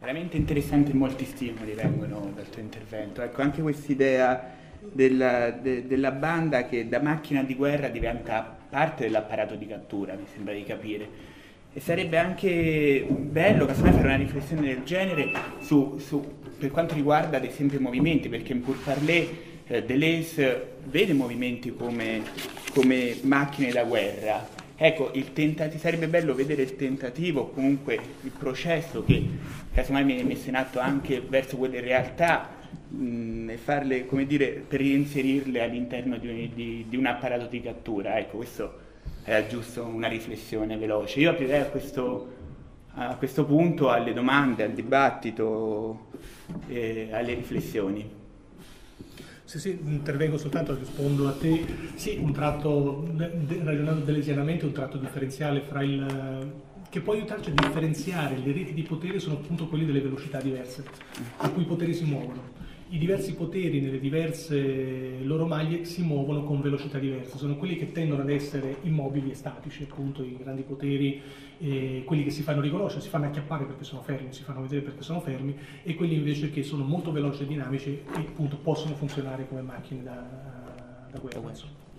veramente interessante e molti stimoli vengono dal tuo intervento. Ecco, anche quest'idea della banda che da macchina di guerra diventa parte dell'apparato di cattura, mi sembra di capire. E sarebbe anche bello, casomai, fare una riflessione del genere per quanto riguarda ad esempio i movimenti, perché in Pourparlers Deleuze vede movimenti come macchine da guerra. Ecco, sarebbe bello vedere il tentativo, comunque il processo che casomai viene messo in atto anche verso quelle realtà e farle, come dire, per reinserirle all'interno di un apparato di cattura. Ecco, questo era giusto una riflessione veloce. Io aprirei a questo punto alle domande, al dibattito e alle riflessioni. Sì, intervengo soltanto, rispondo a te. Sì, un tratto, ragionando deleuzianamente, un tratto differenziale fra che può aiutarci a differenziare le reti di potere sono appunto quelli delle velocità diverse, a cui i poteri si muovono. I diversi poteri nelle diverse loro maglie si muovono con velocità diverse, sono quelli che tendono ad essere immobili e statici, appunto i grandi poteri, quelli che si fanno riconoscere, si fanno acchiappare perché sono fermi, si fanno vedere perché sono fermi, e quelli invece che sono molto veloci e dinamici e appunto possono funzionare come macchine da guerra.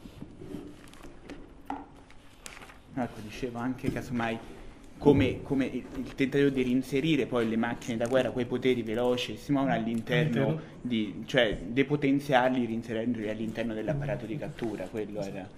Ecco, dicevo anche casomai come il tentativo di reinserire poi le macchine da guerra, quei poteri veloci che si muovono all'interno cioè depotenziarli, reinserendoli all'interno dell'apparato di cattura, quello era.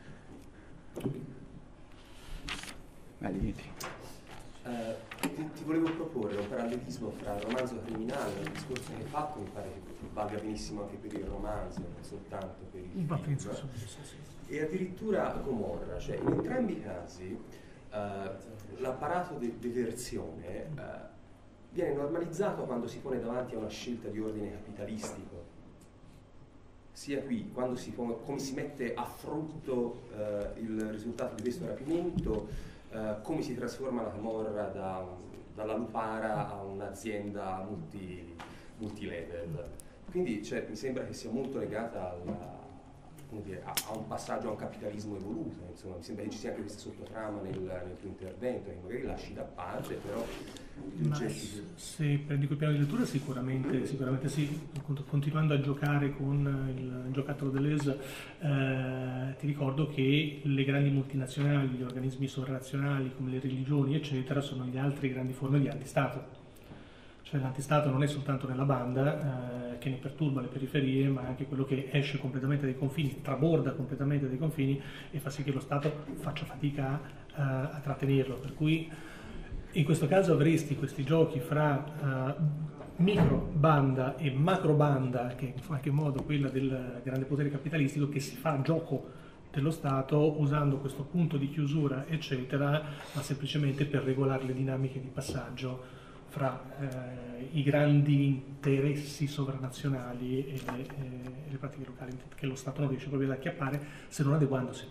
Vai, Dimitri. Ti volevo proporre un parallelismo fra il romanzo criminale e il discorso che hai fatto, mi pare che valga benissimo anche per il romanzo, non soltanto per il film, e addirittura Gomorra, cioè in entrambi i casi l'apparato d'eversione viene normalizzato quando si pone davanti a una scelta di ordine capitalistico. Sia qui, quando come si mette a frutto il risultato di questo rapimento, come si trasforma la camorra dalla lupara a un'azienda multilevel. Quindi mi sembra che sia molto legata a un passaggio a un capitalismo evoluto, insomma, mi sembra che ci sia anche questa sottotrama nel tuo intervento, che magari lasci da parte, però se prendi quel piano di lettura sicuramente sì. Continuando a giocare con il giocattolo Deleuze, ti ricordo che le grandi multinazionali, gli organismi sovranazionali come le religioni eccetera sono le altre grandi forme di antistato. Cioè l'antistato non è soltanto nella banda che ne perturba le periferie, ma anche quello che esce completamente dai confini, traborda completamente dai confini e fa sì che lo Stato faccia fatica a trattenerlo. Per cui in questo caso avresti questi giochi fra micro banda e macro banda, che in qualche modo quella del grande potere capitalistico, che si fa gioco dello Stato usando questo punto di chiusura eccetera, ma semplicemente per regolare le dinamiche di passaggio fra i grandi interessi sovranazionali e le pratiche locali che lo Stato non riesce proprio ad acchiappare se non adeguandosi.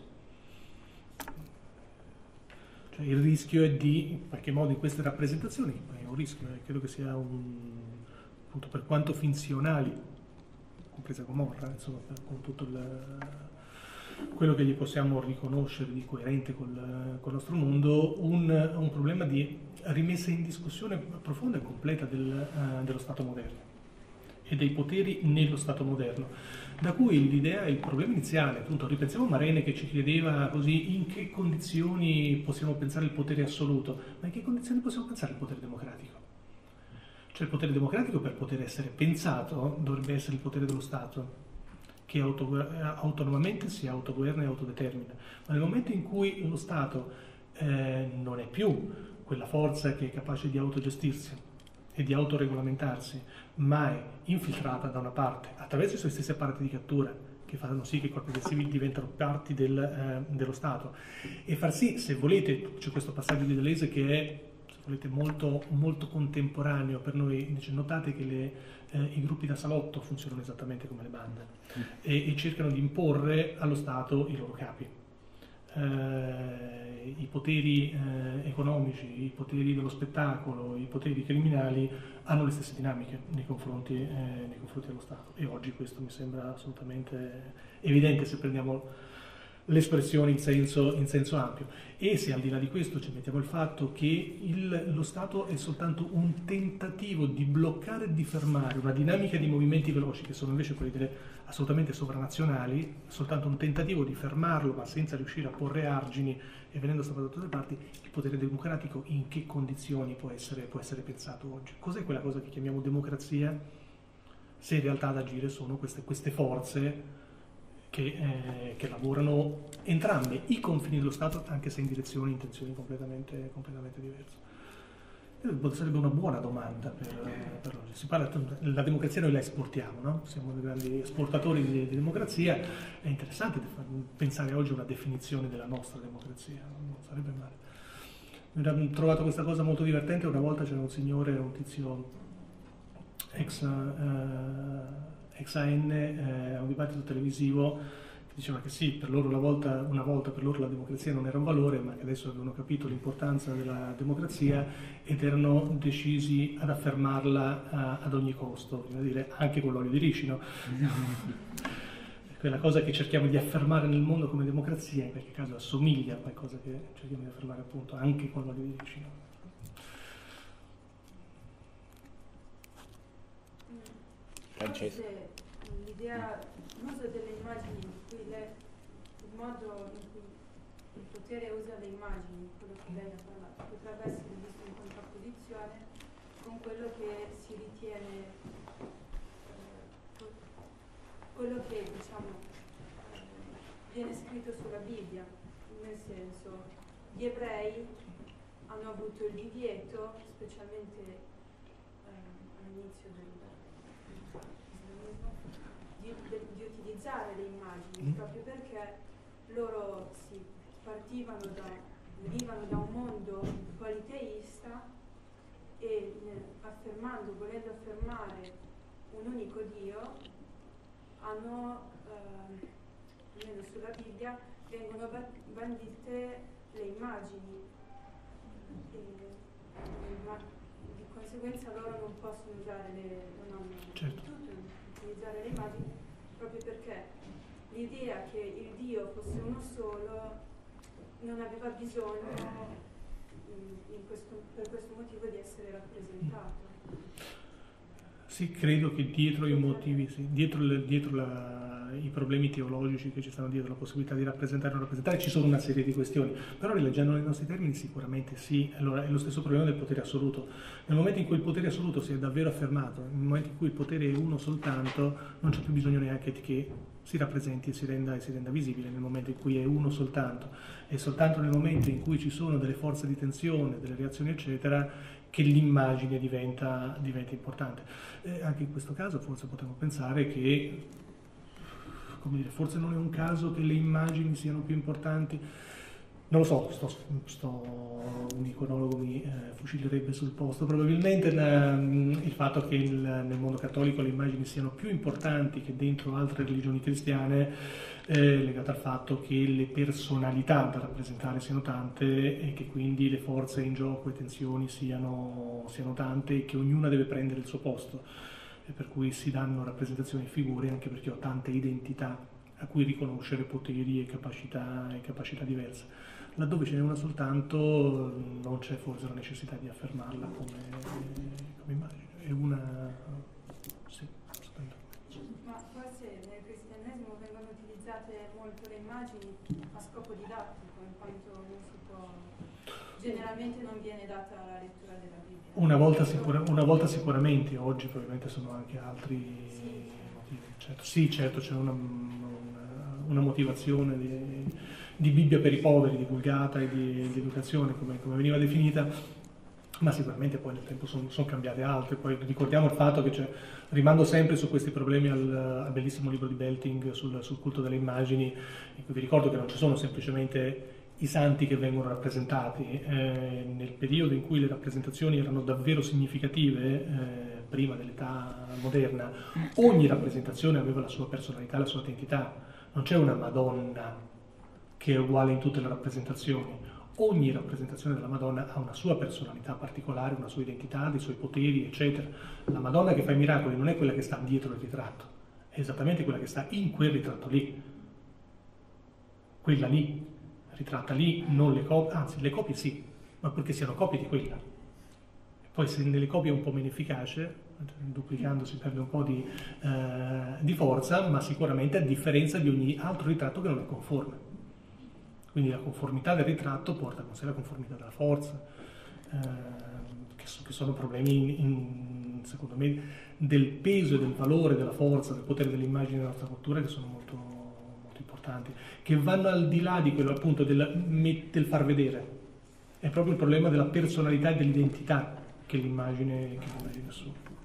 Cioè, il rischio è di, in qualche modo, in queste rappresentazioni, è un rischio, credo che sia appunto, per quanto finzionali, compresa Gomorra, insomma, con tutto quello che gli possiamo riconoscere di coerente col nostro mondo, un problema di rimessa in discussione profonda e completa dello Stato moderno e dei poteri nello Stato moderno, da cui l'idea, il problema iniziale, appunto, ripensiamo a Marene che ci chiedeva così in che condizioni possiamo pensare il potere assoluto, ma in che condizioni possiamo pensare il potere democratico? Cioè il potere democratico, per poter essere pensato, dovrebbe essere il potere dello Stato, che autonomamente si autogoverna e autodetermina, ma nel momento in cui lo Stato non è più quella forza che è capace di autogestirsi e di autoregolamentarsi, ma è infiltrata da una parte attraverso i suoi stessi apparati di cattura che fanno sì che i corpi diversivi diventano parti dello Stato, e far sì, se volete, c'è questo passaggio di Deleuze che è, se volete, molto, molto contemporaneo per noi. Dice, notate che i gruppi da salotto funzionano esattamente come le bande e cercano di imporre allo Stato i loro capi. I poteri economici, i poteri dello spettacolo, i poteri criminali hanno le stesse dinamiche nei confronti dello Stato, e oggi questo mi sembra assolutamente evidente se prendiamo l'espressione in senso ampio. E se al di là di questo ci mettiamo il fatto che lo Stato è soltanto un tentativo di bloccare e di fermare una dinamica di movimenti veloci che sono invece quelli assolutamente sovranazionali, soltanto un tentativo di fermarlo ma senza riuscire a porre argini e venendo stoppato da tutte le parti, il potere democratico in che condizioni può essere pensato oggi? Cos'è quella cosa che chiamiamo democrazia se in realtà ad agire sono queste forze che lavorano entrambe i confini dello Stato, anche se in direzioni e intenzioni completamente diverse. Sarebbe una buona domanda per oggi. Si parla, la democrazia noi la esportiamo, no? Siamo dei grandi esportatori di democrazia, è interessante pensare oggi a una definizione della nostra democrazia, non sarebbe male. Ho trovato questa cosa molto divertente, una volta c'era un signore, un tizio ex AN a un dibattito televisivo che diceva che sì, per loro una volta per loro la democrazia non era un valore, ma che adesso avevano capito l'importanza della democrazia ed erano decisi ad affermarla ad ogni costo, bisogna dire anche con l'olio di ricino. Quella cosa che cerchiamo di affermare nel mondo come democrazia in qualche caso assomiglia a qualcosa che cerchiamo di affermare appunto anche con l'olio di ricino. L'idea, l'uso delle immagini, il modo in cui il potere usa le immagini, quello che lei ha parlato, potrebbe essere visto in contrapposizione con quello che si ritiene, quello che diciamo viene scritto sulla Bibbia, nel senso gli ebrei hanno avuto il divieto, specialmente all'inizio di utilizzare le immagini, proprio perché loro venivano da un mondo politeista e volendo affermare un unico Dio, hanno, almeno sulla Bibbia, vengono bandite le immagini di conseguenza loro non possono usare non hanno potuto utilizzare le immagini proprio perché l'idea che il Dio fosse uno solo non aveva bisogno per questo motivo di essere rappresentato. Sì, credo che dietro i motivi, sì, dietro i problemi teologici che ci stanno dietro la possibilità di rappresentare o non rappresentare, ci sono una serie di questioni, però rileggendo i nostri termini sicuramente sì. Allora è lo stesso problema del potere assoluto. Nel momento in cui il potere assoluto si è davvero affermato, nel momento in cui il potere è uno soltanto, non c'è più bisogno neanche che si rappresenti e si renda visibile. Nel momento in cui è uno soltanto, è soltanto nel momento in cui ci sono delle forze di tensione, delle reazioni eccetera, che l'immagine diventa importante. Anche in questo caso forse potremmo pensare che, come dire, forse non è un caso che le immagini siano più importanti. Non lo so, un iconologo mi fucilerebbe sul posto. Probabilmente il fatto che nel mondo cattolico le immagini siano più importanti che dentro altre religioni cristiane è legato al fatto che le personalità da rappresentare siano tante e che quindi le forze in gioco e tensioni siano tante e che ognuna deve prendere il suo posto, e per cui si danno rappresentazioni e figure anche perché ho tante identità a cui riconoscere poteri e capacità diverse. Laddove ce n'è una soltanto non c'è forse la necessità di affermarla come immagine. È una... sì, assolutamente. Ma forse nel cristianesimo vengono utilizzate molto le immagini a scopo didattico, in quanto non si può... generalmente non viene data la lettura della Bibbia. Una volta sicuramente, oggi probabilmente sono anche altri motivi. Certo. Sì, certo, c'è una motivazione di Bibbia per i poveri, divulgata e di educazione, come veniva definita, ma sicuramente poi nel tempo sono cambiate altre. Poi ricordiamo il fatto che rimando sempre su questi problemi al bellissimo libro di Belting sul culto delle immagini, in cui vi ricordo che non ci sono semplicemente i santi che vengono rappresentati. Nel periodo in cui le rappresentazioni erano davvero significative, prima dell'età moderna, ogni rappresentazione aveva la sua personalità, la sua identità. Non c'è una Madonna che è uguale in tutte le rappresentazioni. Ogni rappresentazione della Madonna ha una sua personalità particolare, una sua identità, dei suoi poteri, eccetera. La Madonna che fa i miracoli non è quella che sta dietro il ritratto, è esattamente quella che sta in quel ritratto lì. quella lì, ritratta lì, non le copie, anzi le copie sì, ma perché siano copie di quella. E poi se nelle copie è un po' meno efficace, duplicando si perde un po' di forza, ma sicuramente a differenza di ogni altro ritratto che non è conforme. Quindi la conformità del ritratto porta con sé la conformità della forza, che sono problemi, secondo me, del peso e del valore della forza, del potere dell'immagine nella nostra cultura, che sono molto, molto importanti, che vanno al di là di quello appunto del far vedere. È proprio il problema della personalità e dell'identità che l'immagine assume.